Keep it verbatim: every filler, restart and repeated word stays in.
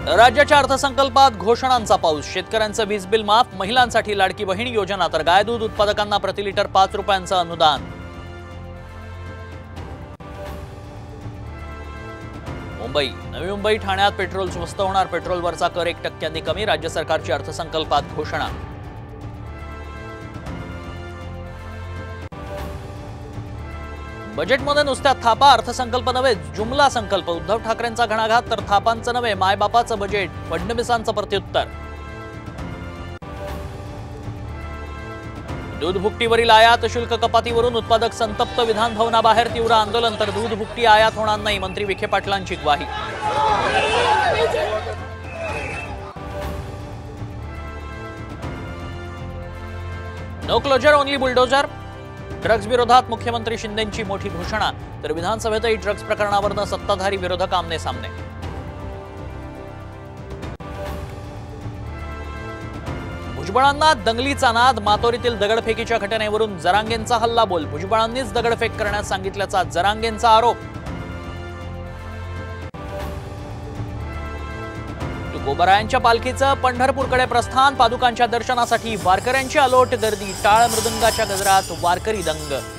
राज्याच्या अर्थसंकल्पात घोषणांचा पाऊस। शेतकऱ्यांचं वीज बिल माफ, महिलांसाठी लाडकी बहीण योजना, तर गाय दूध उत्पादकांना प्रति लिटर पाच रुपयांचं अनुदान। मुंबई नवी मुंबई ठाण्यात पेट्रोल स्वस्त होणार, पेट्रोलवरचा कर एक टक्क्यांनी कमी, राज्य सरकारची अर्थसंकल्पात घोषणा। बजेटमध्ये नुसत्या थापा, अर्थसंकल्प नव्हे जुमला संकल्प। उद्धव ठाकरेंचा घणाघात, तर थापांचं नव्हे मायबापाचं बजेट, फडणवीसांचं प्रत्युत्तर। दूध भुकटीवरील आयात शुल्क कपातीवरून उत्पादक संतप्त, विधान भवनाबाहेर तीव्र आंदोलन, तर दूध भुकटी आयात होणार नाही, मंत्री विखे पाटलांची ग्वाही। No closure only bulldozer, drugs विरोधात मुख्यमंत्री शिंदेंची मोठी घोषणा, तर विधानसभेतही ड्रग्ज प्रकरणावरनं सत्ताधारी विरोधक आमने सामने। भुजबळांना दंगलीचा नाद, मातोरीतील दगडफेकीच्या घटनेवरून जरांगेंचा हल्ला बोल, भुजबळांनीच दगडफेक करण्यास सांगितल्याचा जरांगेंचा आरोप। तुकोबरायांच्या पालखीचं पंढरपूरकडे प्रस्थान, पादुकांच्या दर्शनासाठी वारकऱ्यांची अलोट गर्दी, टाळ मृदंगाच्या गजरात वारकरी दंग।